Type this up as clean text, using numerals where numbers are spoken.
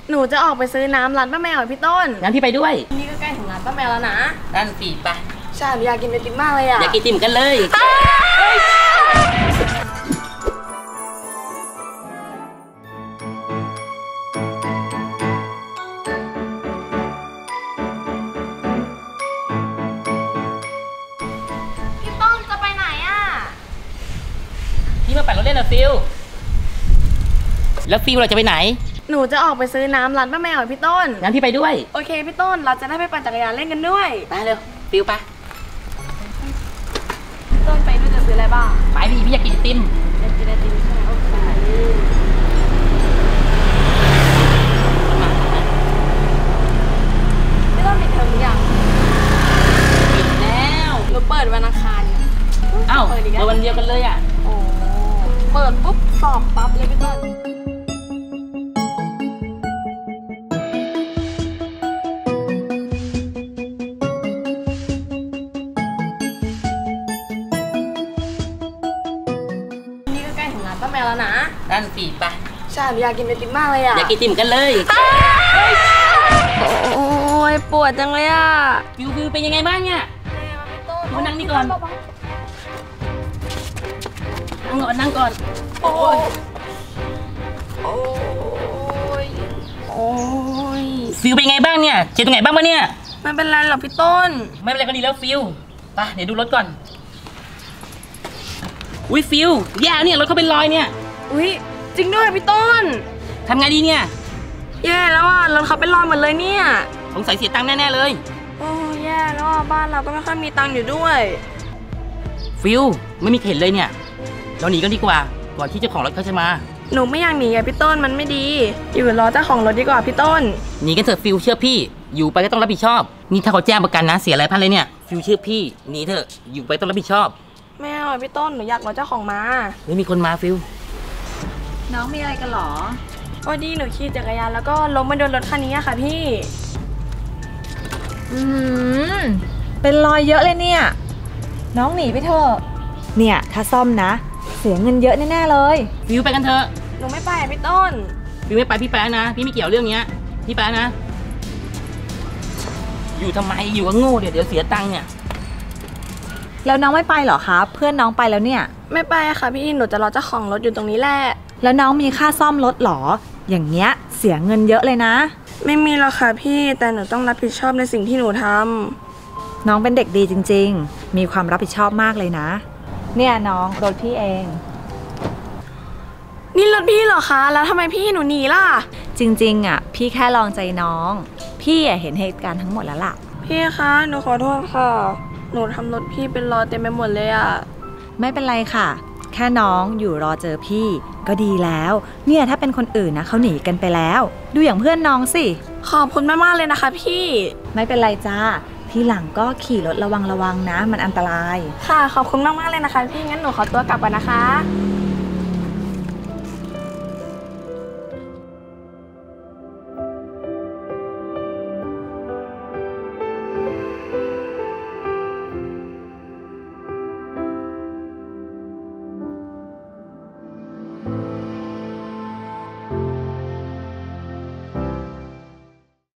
หนูจะออกไปซื้อน้ำร้านป้าแมวพี่ต้นงั้นพี่ไปด้วยนี่ก็ใกล้ถึงร้านป้าแมวแล้วนะนั่นสิไปใช่หนูอยากกินไอติมมากเลยอะอยากกินไอติมกันเลยพี่ต้นจะไปไหนอะพี่มาปั่นรถเล่นนะฟิลแล้วฟิลเราจะไปไหนหนูจะออกไปซื้อน้ำร้านป้าแมวพี่ต้นงั้นพี่ไปด้วยโอเคพี่ต้นเราจะได้ไปปั่นจักรยานเล่นกันด้วยไปเร็วฟิลไปพี่ต้นไปด้วยจะซื้ออะไรบ้างไปพี่อยากกินไอติมอยากกินไอติมใช่ไหมโอเคพี่ต้นปิดเทอมหรือยังปิดแล้วหนูเปิดวันอังคารเอ้าเปิดวันเดียวกันเลยอ่ะโอ้เปิดปุ๊บสอบปั๊บเลยพี่ต้นป้าแมวแล้วนะนั่นสิไปใช่หนูอยากกินไอติมมากเลยอะอยากกินไอติมกันเลยโอ้ยปวดจังเลยอะฟิวเป็นยังไงบ้างเนี่ยมานั่งนี่ก่อนนั่งก่อนโอ้ยโอ้ยโอ้ยฟิวเป็นยังไงบ้างเนี่ยเจ็บตรงไหนบ้างวะเนี่ยไม่เป็นไรหรอกพี่ต้นไม่เป็นไรก็ดีแล้วฟิวไปเดี๋ยวดูรถก่อนอุ้ยฟิวแย่เนี่ยรถเขาเป็นรอยเนี่ยอุ้ยจริงด้วยพี่ต้นทำไงดีเนี่ยแย่แล้วอ่ะรถเขาเป็นรอยหมดเลยเนี่ยสงสัยเสียตังค์แน่ๆเลยโอ้แย่แล้วบ้านเราก็ไม่ค่อยมีตังค์อยู่ด้วยฟิวไม่มีเข็นเลยเนี่ยเราหนีกันดีกว่าก่อนที่เจ้าของรถเขาจะมาหนูไม่อยากหนีอะพี่ต้นมันไม่ดีอยู่รอเจ้าของรถดีกว่าพี่ต้นหนีกันเถอะฟิวเชื่อพี่อยู่ไปก็ต้องรับผิดชอบนี่ถ้าเขาแจ้งประกันนะเสียอะไรพันเลยเนี่ยฟิวเชื่อพี่หนีเถอะอยู่ไปต้องรับผิดชอบไม่เอาพี่ต้นหนูอยากรอเจ้าของมาไม่มีคนมาฟิวน้องมีอะไรกันหรอพอดีหนูขี่จักรยานแล้วก็ล้มมาโดนรถคันนี้อะค่ะพี่เป็นรอยเยอะเลยเนี่ยน้องหนีไปเถอะเนี่ยถ้าซ่อมนะเสียเงินเยอะแน่ๆเลยฟิวไปกันเถอะหนูไม่ไปพี่ต้นฟิวไม่ไปพี่ไปนะพี่ไม่เกี่ยวเรื่องเนี้ยพี่ไปนะอยู่ทำไมอยู่ก็โง่เดี๋ยวเสียตังค์เนี่ยแล้วน้องไม่ไปเหรอคะเพื่อนน้องไปแล้วเนี่ยไม่ไปค่ะพี่หนูจะรอเจ้าของรถอยู่ตรงนี้แหละแล้วน้องมีค่าซ่อมรถหรออย่างเงี้ยเสียเงินเยอะเลยนะไม่มีหรอกค่ะพี่แต่หนูต้องรับผิดชอบในสิ่งที่หนูทำน้องเป็นเด็กดีจริงๆมีความรับผิดชอบมากเลยนะเนี่ยน้องรถพี่เองนี่รถพี่เหรอคะแล้วทำไมพี่หนูหนีล่ะจริงๆอ่ะพี่แค่ลองใจน้องพี่เห็นเหตุการณ์ทั้งหมดแล้วล่ะพี่คะหนูขอโทษค่ะหนูทำรถพี่เป็นรอยเต็มไปหมดเลยอะไม่เป็นไรค่ะแค่น้องอยู่รอเจอพี่ก็ดีแล้วเนี่ยถ้าเป็นคนอื่นนะเขาหนีกันไปแล้วดูอย่างเพื่อนน้องสิขอบคุณมากๆเลยนะคะพี่ไม่เป็นไรจ้าทีหลังก็ขี่รถระวังนะมันอันตรายค่ะขอบคุณมากๆเลยนะคะพี่งั้นหนูขอตัวกลับก่อนนะคะ